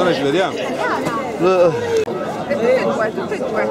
Allora ci vediamo. Tutte e due.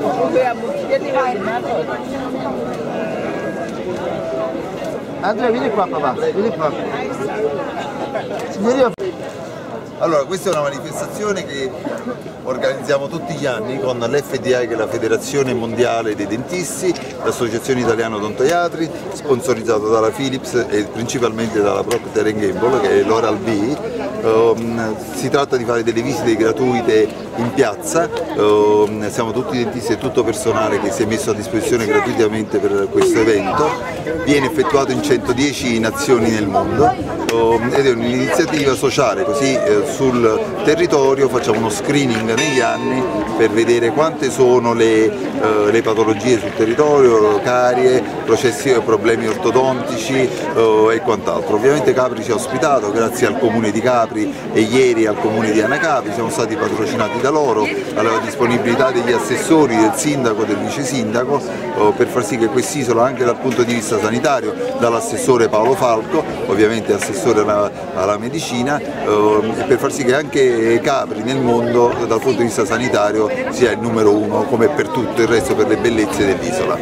Andrea, vieni qua papà, vieni qua. Signoria. Allora, questa è una manifestazione che organizziamo tutti gli anni con l'FDI, che è la Federazione Mondiale dei Dentisti, l'Associazione Italiana Odontoiatri, sponsorizzato dalla Philips e principalmente dalla Procter & Gamble, che è l'Oral B. Si tratta di fare delle visite gratuite in piazza, siamo tutti dentisti e tutto personale che si è messo a disposizione gratuitamente per questo evento, viene effettuato in 110 nazioni nel mondo ed è un'iniziativa sociale, così sul territorio facciamo uno screening negli anni per vedere quante sono le patologie sul territorio, carie, problemi ortodontici e quant'altro. Ovviamente Capri ci ha ospitato grazie al comune di Capri e ieri al comune di Anacapri, siamo stati patrocinati da loro, alla disponibilità degli assessori, del sindaco, del vice sindaco, per far sì che quest'isola, anche dal punto di vista sanitario, dall'assessore Paolo Falco, ovviamente assessore alla medicina, per far sì che anche Capri nel mondo dal punto di vista sanitario sia il numero uno, come per tutto il resto, per le bellezze dell'isola.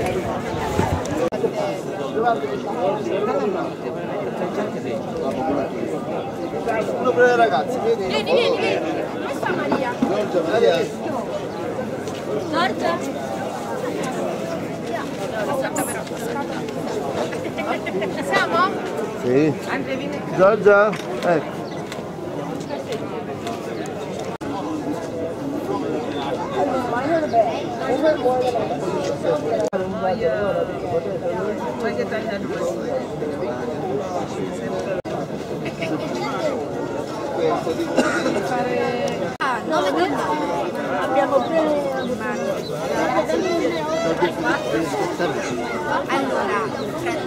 Uno per le ragazze, vedi? Vieni. Questa Maria. Maria. Giorgia. Siamo? Sì. Andrea, vieni. Giorgia? Ecco. Abbiamo preso allora